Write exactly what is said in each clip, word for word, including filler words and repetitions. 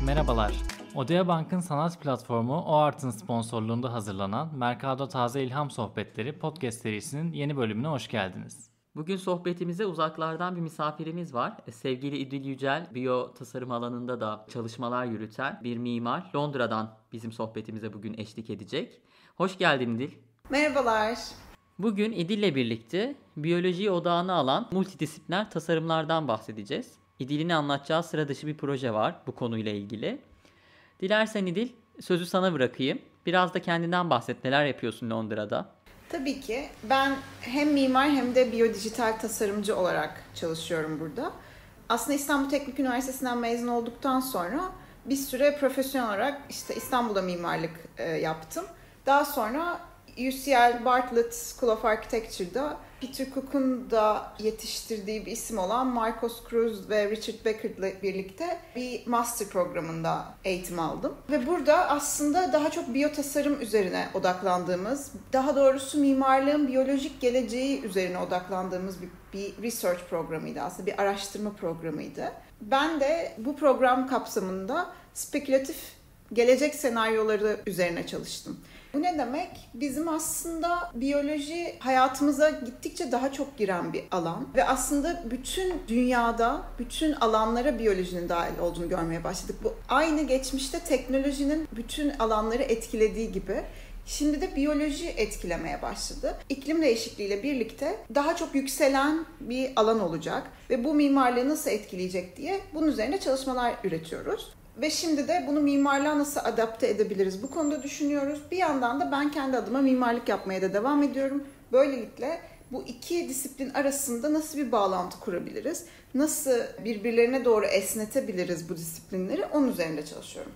Merhabalar. Odea Bank'ın sanat platformu OART'ın sponsorluğunda hazırlanan Mercado Taze İlham Sohbetleri podcast serisinin yeni bölümüne hoş geldiniz. Bugün sohbetimize uzaklardan bir misafirimiz var. Sevgili İdil Yücel, biyo tasarım alanında da çalışmalar yürüten bir mimar. Londra'dan bizim sohbetimize bugün eşlik edecek. Hoş geldin İdil. Merhabalar. Bugün İdil'le birlikte biyolojiyi odağına alan multidisipliner tasarımlardan bahsedeceğiz. İdil'in anlatacağı sıra dışı bir proje var bu konuyla ilgili. Dilersen İdil, sözü sana bırakayım. Biraz da kendinden bahset. Neler yapıyorsun Londra'da? Tabii ki. Ben hem mimar hem de biyodijital tasarımcı olarak çalışıyorum burada. Aslında İstanbul Teknik Üniversitesi'nden mezun olduktan sonra bir süre profesyonel olarak işte İstanbul'da mimarlık e, yaptım. Daha sonra U C L Bartlett School of Architecture'da Peter Cook'un da yetiştirdiği bir isim olan Marcos Cruz ve Richard Becker'la birlikte bir master programında eğitim aldım. Ve burada aslında daha çok biyotasarım üzerine odaklandığımız, daha doğrusu mimarlığın biyolojik geleceği üzerine odaklandığımız bir, bir research programıydı aslında, bir araştırma programıydı. Ben de bu program kapsamında spekülatif gelecek senaryoları üzerine çalıştım. Bu ne demek? Bizim aslında biyoloji hayatımıza gittikçe daha çok giren bir alan ve aslında bütün dünyada, bütün alanlara biyolojinin dahil olduğunu görmeye başladık. Bu aynı geçmişte teknolojinin bütün alanları etkilediği gibi şimdi de biyoloji etkilemeye başladı. İklim değişikliğiyle birlikte daha çok yükselen bir alan olacak ve bu mimarlığı nasıl etkileyecek diye bunun üzerine çalışmalar üretiyoruz. Ve şimdi de bunu mimarlığa nasıl adapte edebiliriz? Bu konuda düşünüyoruz. Bir yandan da ben kendi adıma mimarlık yapmaya da devam ediyorum. Böylelikle bu iki disiplin arasında nasıl bir bağlantı kurabiliriz? Nasıl birbirlerine doğru esnetebiliriz bu disiplinleri? Onun üzerinde çalışıyorum.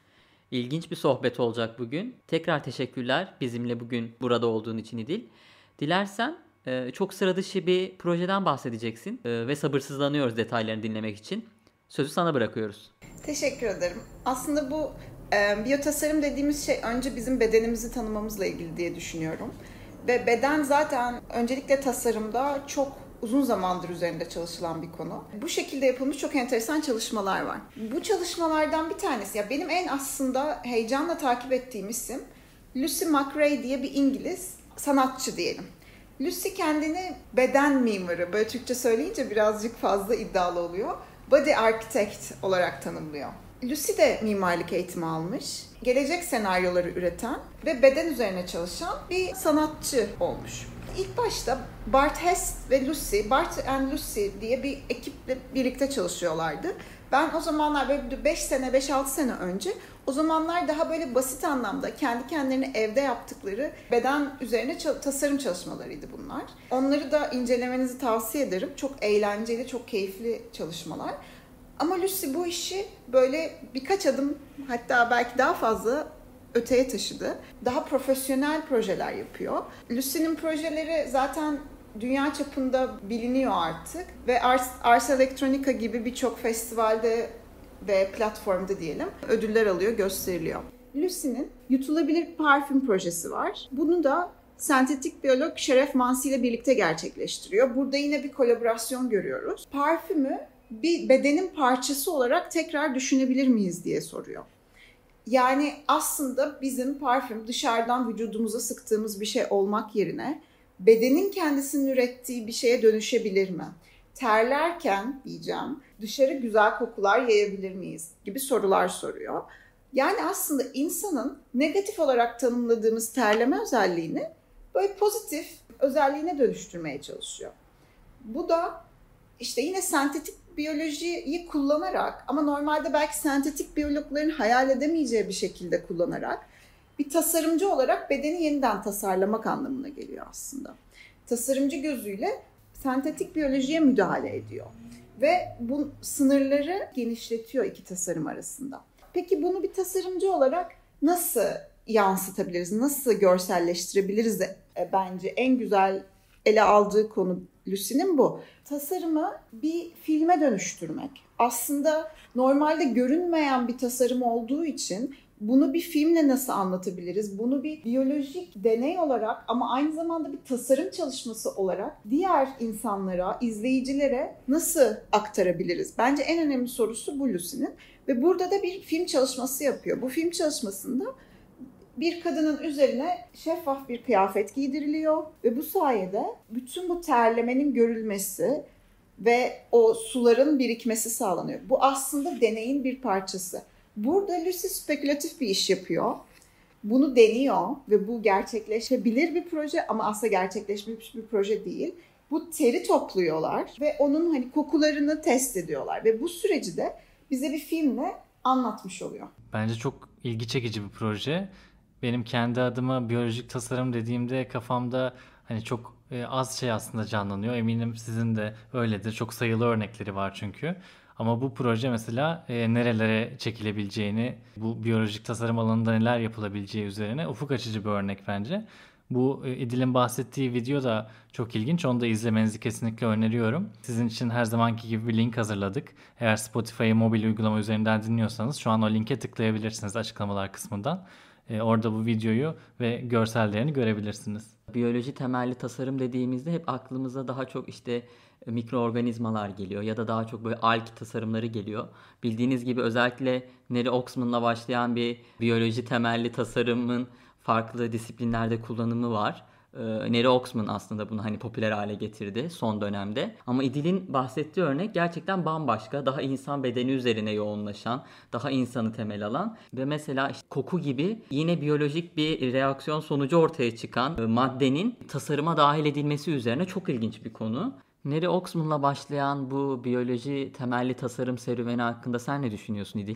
İlginç bir sohbet olacak bugün. Tekrar teşekkürler bizimle bugün burada olduğun için İdil. Dilersen çok sıra dışı bir projeden bahsedeceksin ve sabırsızlanıyoruz detaylarını dinlemek için. Sözü sana bırakıyoruz. Teşekkür ederim. Aslında bu e, biyotasarım dediğimiz şey önce bizim bedenimizi tanımamızla ilgili diye düşünüyorum. Ve beden zaten öncelikle tasarımda çok uzun zamandır üzerinde çalışılan bir konu. Bu şekilde yapılmış çok enteresan çalışmalar var. Bu çalışmalardan bir tanesi, ya benim en aslında heyecanla takip ettiğim isim Lucy McRae diye bir İngiliz sanatçı diyelim. Lucy kendini beden mimarı, böyle Türkçe söyleyince birazcık fazla iddialı oluyor. Body Architect olarak tanımlıyor. Lucy de mimarlık eğitimi almış, gelecek senaryoları üreten ve beden üzerine çalışan bir sanatçı olmuş. İlk başta Bart Hess ve Lucy, Bart and Lucy diye bir ekiple birlikte çalışıyorlardı. Ben o zamanlar böyle beş sene, beş altı sene önce, o zamanlar daha böyle basit anlamda kendi kendilerini evde yaptıkları beden üzerine tasarım çalışmalarıydı bunlar. Onları da incelemenizi tavsiye ederim. Çok eğlenceli, çok keyifli çalışmalar. Ama Lucy bu işi böyle birkaç adım, hatta belki daha fazla öteye taşıdı. Daha profesyonel projeler yapıyor. Lucy'nin projeleri zaten dünya çapında biliniyor artık ve Ars, Ars Electronica gibi birçok festivalde ve platformda diyelim ödüller alıyor, gösteriliyor. Lucy'nin yutulabilir parfüm projesi var. Bunu da sentetik biyolog Şeref Mansi ile birlikte gerçekleştiriyor. Burada yine bir kolaborasyon görüyoruz. Parfümü bir bedenin parçası olarak tekrar düşünebilir miyiz diye soruyor. Yani aslında bizim parfüm dışarıdan vücudumuza sıktığımız bir şey olmak yerine bedenin kendisinin ürettiği bir şeye dönüşebilir mi? Terlerken diyeceğim, dışarı güzel kokular yayabilir miyiz gibi sorular soruyor. Yani aslında insanın negatif olarak tanımladığımız terleme özelliğini böyle pozitif özelliğine dönüştürmeye çalışıyor. Bu da işte yine sentetik biyolojiyi kullanarak, ama normalde belki sentetik biyologların hayal edemeyeceği bir şekilde kullanarak bir tasarımcı olarak bedeni yeniden tasarlamak anlamına geliyor aslında. Tasarımcı gözüyle sentetik biyolojiye müdahale ediyor ve bu sınırları genişletiyor iki tasarım arasında. Peki bunu bir tasarımcı olarak nasıl yansıtabiliriz, nasıl görselleştirebiliriz de e, bence en güzel ele aldığı konu Lucy'nin bu. Tasarımı bir filme dönüştürmek. Aslında normalde görünmeyen bir tasarım olduğu için Bunu bir filmle nasıl anlatabiliriz? Bunu bir biyolojik deney olarak ama aynı zamanda bir tasarım çalışması olarak diğer insanlara, izleyicilere nasıl aktarabiliriz? Bence en önemli sorusu bu Lucy'nin. Ve burada da bir film çalışması yapıyor. Bu film çalışmasında bir kadının üzerine şeffaf bir kıyafet giydiriliyor ve bu sayede bütün bu terlemenin görülmesi ve o suların birikmesi sağlanıyor. Bu aslında deneyin bir parçası. Burada Lucy spekülatif bir iş yapıyor. Bunu deniyor ve bu gerçekleşebilir bir proje ama aslında gerçekleşmiş bir proje değil. Bu teri topluyorlar ve onun hani kokularını test ediyorlar ve bu süreci de bize bir filmle anlatmış oluyor. Bence çok ilgi çekici bir proje. Benim kendi adıma biyolojik tasarım dediğimde kafamda hani çok az şey aslında canlanıyor. Eminim sizin de öyledir. Çok sayılı örnekleri var çünkü. Ama bu proje mesela e, nerelere çekilebileceğini, bu biyolojik tasarım alanında neler yapılabileceği üzerine ufuk açıcı bir örnek bence. Bu e, İdil'in bahsettiği video da çok ilginç. Onu da izlemenizi kesinlikle öneriyorum. Sizin için her zamanki gibi bir link hazırladık. Eğer Spotify'ı mobil uygulama üzerinden dinliyorsanız şu an o linke tıklayabilirsiniz açıklamalar kısmından. E, orada bu videoyu ve görsellerini görebilirsiniz. Biyoloji temelli tasarım dediğimizde hep aklımıza daha çok işte mikroorganizmalar geliyor ya da daha çok böyle alg tasarımları geliyor. Bildiğiniz gibi özellikle Neri Oxman'la başlayan bir biyoloji temelli tasarımın farklı disiplinlerde kullanımı var. Neri Oxman aslında bunu hani popüler hale getirdi son dönemde. Ama İdil'in bahsettiği örnek gerçekten bambaşka. Daha insan bedeni üzerine yoğunlaşan, daha insanı temel alan ve mesela işte koku gibi yine biyolojik bir reaksiyon sonucu ortaya çıkan maddenin tasarıma dahil edilmesi üzerine çok ilginç bir konu. Neri Oxman'la başlayan bu biyoloji temelli tasarım serüveni hakkında sen ne düşünüyorsun İdil?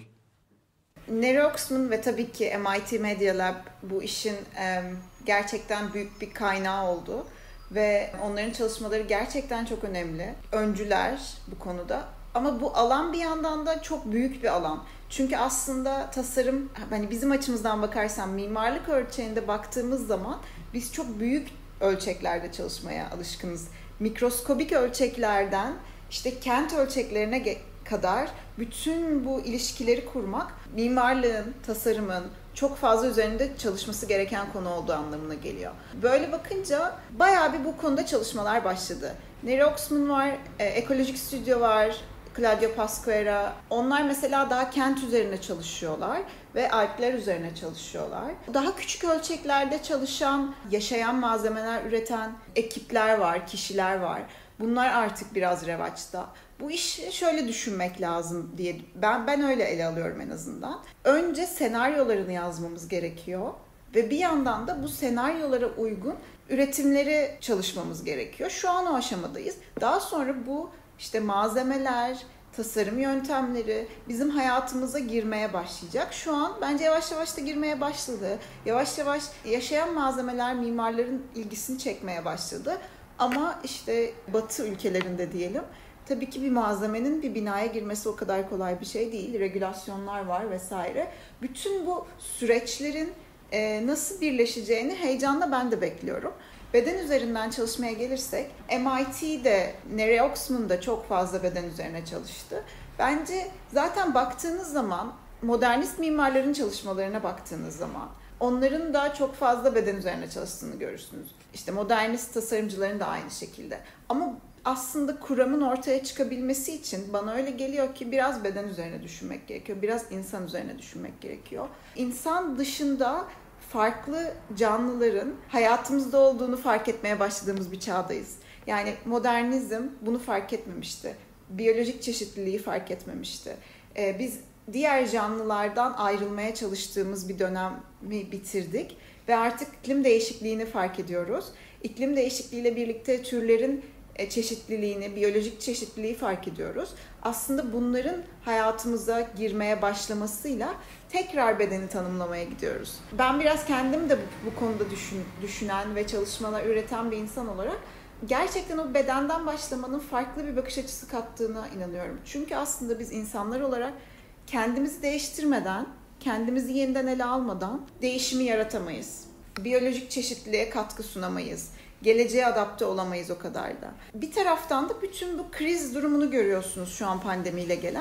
Neri Oxman ve tabii ki M I T Media Lab bu işin e, gerçekten büyük bir kaynağı oldu. Ve onların çalışmaları gerçekten çok önemli. Öncüler bu konuda. Ama bu alan bir yandan da çok büyük bir alan. Çünkü aslında tasarım, hani bizim açımızdan bakarsan mimarlık ölçeğinde baktığımız zaman biz çok büyük ölçeklerde çalışmaya alışkınız. Mikroskobik ölçeklerden işte kent ölçeklerine ge- kadar bütün bu ilişkileri kurmak mimarlığın, tasarımın çok fazla üzerinde çalışması gereken konu olduğu anlamına geliyor. Böyle bakınca bayağı bir bu konuda çalışmalar başladı. Neri Oxman var, e, Ekolojik Stüdyo var, Claudio Pasquera. Onlar mesela daha kent üzerine çalışıyorlar ve algler üzerine çalışıyorlar. Daha küçük ölçeklerde çalışan, yaşayan malzemeler üreten ekipler var, kişiler var. Bunlar artık biraz revaçta. Bu işi şöyle düşünmek lazım diye ben ben öyle ele alıyorum en azından. Önce senaryolarını yazmamız gerekiyor ve bir yandan da bu senaryolara uygun üretimleri çalışmamız gerekiyor. Şu an o aşamadayız. Daha sonra bu işte malzemeler, tasarım yöntemleri bizim hayatımıza girmeye başlayacak. Şu an bence yavaş yavaş da girmeye başladı. Yavaş yavaş yaşayan malzemeler mimarların ilgisini çekmeye başladı. Ama işte Batı ülkelerinde diyelim, tabii ki bir malzemenin bir binaya girmesi o kadar kolay bir şey değil. Regülasyonlar var vesaire. Bütün bu süreçlerin e, nasıl birleşeceğini heyecanla ben de bekliyorum. Beden üzerinden çalışmaya gelirsek, M I T'de, Neri Oxman da çok fazla beden üzerine çalıştı. Bence zaten baktığınız zaman, modernist mimarların çalışmalarına baktığınız zaman, onların da çok fazla beden üzerine çalıştığını görürsünüz. İşte modernist tasarımcıların da aynı şekilde. Ama aslında kuramın ortaya çıkabilmesi için bana öyle geliyor ki biraz beden üzerine düşünmek gerekiyor. Biraz insan üzerine düşünmek gerekiyor. İnsan dışında farklı canlıların hayatımızda olduğunu fark etmeye başladığımız bir çağdayız. Yani modernizm bunu fark etmemişti. Biyolojik çeşitliliği fark etmemişti. Ee, biz diğer canlılardan ayrılmaya çalıştığımız bir dönemi bitirdik ve artık iklim değişikliğini fark ediyoruz. İklim değişikliğiyle birlikte türlerin çeşitliliğini, biyolojik çeşitliliği fark ediyoruz. Aslında bunların hayatımıza girmeye başlamasıyla tekrar bedeni tanımlamaya gidiyoruz. Ben biraz kendim de bu, bu konuda düşün, düşünen ve çalışmalar üreten bir insan olarak gerçekten o bedenden başlamanın farklı bir bakış açısı kattığına inanıyorum. Çünkü aslında biz insanlar olarak kendimizi değiştirmeden, kendimizi yeniden ele almadan değişimi yaratamayız. Biyolojik çeşitliliğe katkı sunamayız. Geleceğe adapte olamayız o kadar da. Bir taraftan da bütün bu kriz durumunu görüyorsunuz şu an pandemiyle gelen.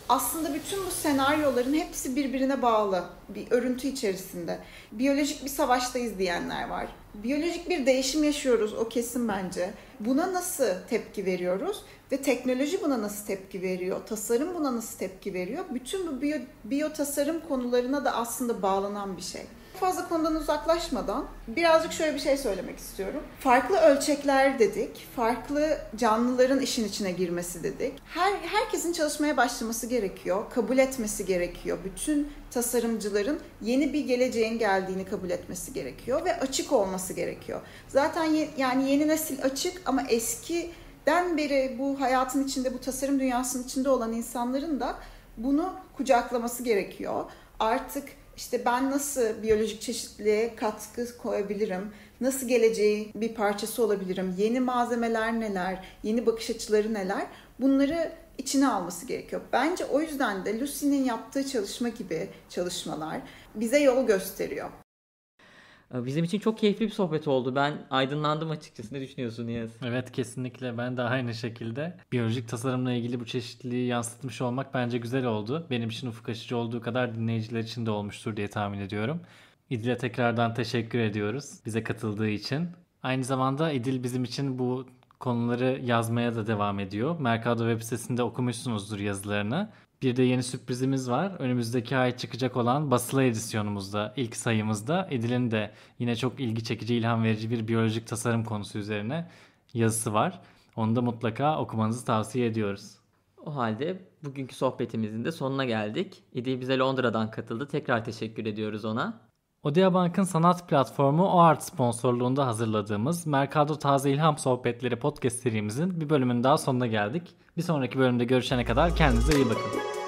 aslında bütün bu senaryoların hepsi birbirine bağlı bir örüntü içerisinde. Biyolojik bir savaştayız diyenler var. Biyolojik bir değişim yaşıyoruz, o kesin bence. Buna nasıl tepki veriyoruz ve teknoloji buna nasıl tepki veriyor, tasarım buna nasıl tepki veriyor? Bütün bu biyo, biyo tasarım konularına da aslında bağlanan bir şey. Fazla konudan uzaklaşmadan birazcık şöyle bir şey söylemek istiyorum. Farklı ölçekler dedik, farklı canlıların işin içine girmesi dedik. Her herkesin çalışmaya başlaması gerekiyor, kabul etmesi gerekiyor. Bütün tasarımcıların yeni bir geleceğin geldiğini kabul etmesi gerekiyor ve açık olması gerekiyor. Zaten ye, yani yeni nesil açık ama eskiden beri bu hayatın içinde, bu tasarım dünyasının içinde olan insanların da bunu kucaklaması gerekiyor. Artık İşte ben nasıl biyolojik çeşitliliğe katkı koyabilirim, nasıl geleceğin bir parçası olabilirim, yeni malzemeler neler, yeni bakış açıları neler, bunları içine alması gerekiyor. Bence o yüzden de Lucy'nin yaptığı çalışma gibi çalışmalar bize yol gösteriyor. Bizim için çok keyifli bir sohbet oldu. Ben aydınlandım açıkçası. Ne düşünüyorsun Niyaz? Evet, kesinlikle ben de aynı şekilde. Biyolojik tasarımla ilgili bu çeşitliliği yansıtmış olmak bence güzel oldu. Benim için ufuk açıcı olduğu kadar dinleyiciler için de olmuştur diye tahmin ediyorum. İdil'e tekrardan teşekkür ediyoruz bize katıldığı için. Aynı zamanda İdil bizim için bu konuları yazmaya da devam ediyor. Mercado web sitesinde okumuşsunuzdur yazılarını. Bir de yeni sürprizimiz var. Önümüzdeki ay çıkacak olan basılı edisyonumuzda, ilk sayımızda İdil'in de yine çok ilgi çekici, ilham verici bir biyolojik tasarım konusu üzerine yazısı var. Onu da mutlaka okumanızı tavsiye ediyoruz. O halde bugünkü sohbetimizin de sonuna geldik. İdil bize Londra'dan katıldı. Tekrar teşekkür ediyoruz ona. Odea Bank'ın sanat platformu OART sponsorluğunda hazırladığımız Mercado Taze İlham Sohbetleri podcast serimizin bir bölümünün daha sonuna geldik. Bir sonraki bölümde görüşene kadar kendinize iyi bakın.